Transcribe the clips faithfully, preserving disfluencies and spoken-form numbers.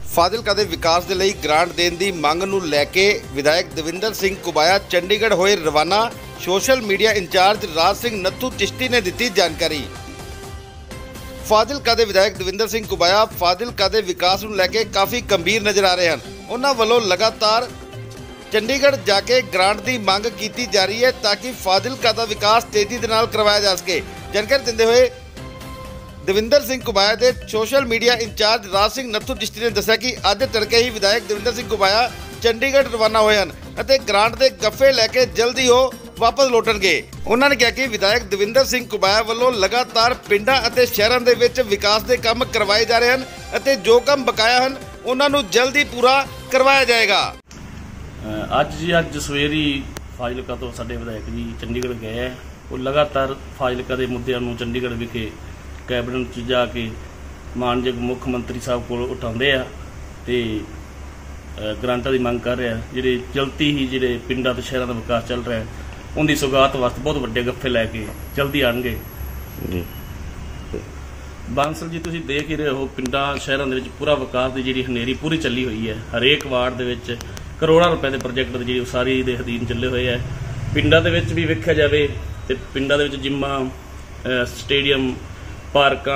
ਫਾਜ਼ਿਲਕਾ ਦੇ ਵਿਕਾਸ ਦੇ ਲਈ ਗ੍ਰਾਂਟ ਦੇਣ ਦੀ ਮੰਗ ਨੂੰ ਲੈ ਕੇ ਵਿਧਾਇਕ ਦਵਿੰਦਰ ਸਿੰਘ ਘੁਬਾਇਆ ਚੰਡੀਗੜ੍ਹ ਹੋਏ ਰਵਾਨਾ। Social media incharge Raj Singh Nathu Chishti ਨੇ ਦਿੱਤੀ ਜਾਣਕਾਰੀ। ਫਾਜ਼ਿਲਕਾ ਦੇ ਵਿਧਾਇਕ ਦਵਿੰਦਰ ਸਿੰਘ ਘੁਬਾਇਆ ਫਾਜ਼ਿਲਕਾ ਦੇ ਵਿਕਾਸ ਨੂੰ ਲੈ ਕੇ ਕਾਫੀ ਗੰਭੀਰ ਨਜ਼ਰ ਆ ਰਹੇ ਹਨ। ਉਹਨਾਂ ਵੱਲੋਂ ਲਗਾਤਾਰ ਚੰਡੀਗੜ੍ਹ ਜਾ ਕੇ ਗ੍ਰਾਂਟ ਦੀ ਮੰਗ ਕੀਤੀ ਜਾ ਰਹੀ ਹੈ ਤਾਂ ਕਿ ਫਾਜ਼ਿਲਕਾ ਦਾ ਵਿਕਾਸ ਤੇਜ਼ੀ ਦੇ ਨਾਲ ਕਰਵਾਇਆ ਜਾ ਸਕੇ। ਜਾਣਕਾਰੀ ਦਿੰਦੇ ਹੋਏ ਦਵਿੰਦਰ ਸਿੰਘ ਘੁਬਾਇਆ ਦੇ social media incharge Raj Singh Nathu Chishti ਨੇ ਦੱਸਿਆ ਕਿ ਅੱਜ ਤੜਕੇ ਹੀ ਵਿਧਾਇਕ ਦਵਿੰਦਰ ਸਿੰਘ ਘੁਬਾਇਆ ਚੰਡੀਗੜ੍ਹ ਰਵਾਨਾ ਹੋਏ ਹਨ ਅਤੇ ਗ੍ਰਾਂਟ ਦੇ ਗੱਫੇ ਲੈ ਕੇ ਜਲਦੀ ਉਹ ਵਾਪਸ ਲੌਟਣਗੇ। ਉਹਨਾਂ ਨੇ ਕਿਹਾ ਕਿ ਵਿਧਾਇਕ ਦਵਿੰਦਰ ਸਿੰਘ ਘੁਬਾਇਆ ਵੱਲੋਂ ਲਗਾਤਾਰ ਪਿੰਡਾਂ ਅਤੇ ਸ਼ਹਿਰਾਂ ਦੇ ਵਿੱਚ ਵਿਕਾਸ ਦੇ ਕੰਮ ਕਰਵਾਏ ਜਾ ਰਹੇ ਹਨ ਅਤੇ ਜੋ ਕੰਮ ਬਕਾਇਆ ਹਨ ਉਹਨਾਂ ਨੂੰ ਜਲਦੀ ਪੂਰਾ ਕਰਵਾਇਆ ਜਾਏਗਾ। ਅੱਜ ਜੀ ਅੱਜ ਸਵੇਰੀ ਫਾਜ਼ਿਲਕਾ ਤੋਂ ਸਾਡੇ ਵਿਧਾਇਕ ਜੀ ਚੰਡੀਗੜ੍ਹ ਗਏ ਹੈ। ਉਹ ਲਗਾਤਾਰ ਫਾਜ਼ਿਲਕਾ ਦੇ ਮੁੱਦਿਆਂ ਨੂੰ ਚੰਡੀਗੜ੍ਹ ਵਿਖੇ ਕੈਬਨਿਟ 'ਚ ਜਾ ਕੇ ਮਾਨਯੋਗ ਮੁੱਖ ਮੰਤਰੀ ਸਾਹਿਬ ਕੋਲ ਉਠਾਉਂਦੇ ਆ ਤੇ ਗ੍ਰਾਂਟਾਂ ਦੀ ਮੰਗ ਕਰ ਰਿਹਾ। ਜਿਹੜੇ ਜਲਦੀ ਹੀ ਜਿਹੜੇ ਪਿੰਡਾਂ ਤੇ ਸ਼ਹਿਰਾਂ ਦਾ ਵਿਕਾਸ ਚੱਲ ਰਿਹਾ ਉਹਦੀ ਸੁਗਾਤ ਵਾਸਤੇ ਬਹੁਤ ਵੱਡੇ ਗੱਫੇ ਲੈ ਕੇ ਜਲਦੀ ਆਉਣਗੇ ਜੀ। ਬਾਂਸਲ ਜੀ ਤੁਸੀਂ ਦੇਖ ਹੀ ਰਹੇ ਹੋ ਪਿੰਡਾਂ ਸ਼ਹਿਰਾਂ ਦੇ ਵਿੱਚ ਪੂਰਾ ਵਿਕਾਸ ਦੀ ਜਿਹੜੀ ਹਨੇਰੀ ਪੂਰੀ ਚੱਲੀ ਹੋਈ ਹੈ। ਹਰੇਕ ਵਾਰਡ ਦੇ ਵਿੱਚ ਕਰੋੜਾਂ ਰੁਪਏ ਦੇ ਪ੍ਰੋਜੈਕਟ ਦੀ ਜਿਹੜੀ ਉਸਾਰੀ ਦੇ ਅਧੀਨ ਚੱਲੇ ਹੋਏ ਹੈ। ਪਿੰਡਾਂ ਦੇ ਵਿੱਚ ਵੀ ਵੇਖਿਆ ਜਾਵੇ ਤੇ ਪਿੰਡਾਂ ਦੇ ਵਿੱਚ ਜਿੰਮਾਂ ਸਟੇਡੀਅਮ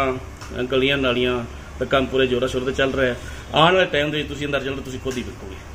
ਪਾਰਕਾਂ ਗਲੀਆਂ ਨਾਲੀਆਂ ਦਾ ਕੰਮ ਪੂਰੇ ਜ਼ੋਰਾਂ ਸ਼ੋਰਾਂ ਤੇ ਚੱਲ ਰਿਹਾ। ਆਉਣ ਵਾਲੇ ਟਾਈਮ ਦੇ ਵਿੱਚ ਤੁਸੀਂ ਅੰਦਰ ਚੱਲੋ ਤੁਸੀਂ ਖੁਦ ਹੀ ਵੇਖੋਗੇ।